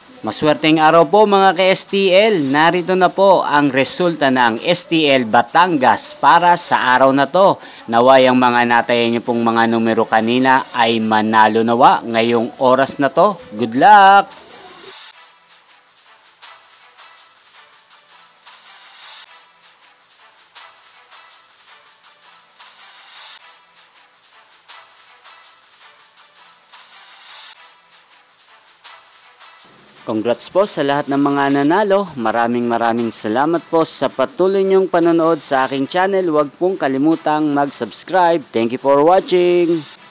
Maswerteng araw po mga ka-STL. Narito na po ang resulta ng STL Batangas para sa araw na to. Naway ang mga natayan niyo pong mga numero kanina ay manalo nawa ngayong oras na to. Good luck! Congrats po sa lahat ng mga nanalo. Maraming salamat po sa patuloy niyong panonood sa aking channel. Huwag pong kalimutang mag-subscribe. Thank you for watching.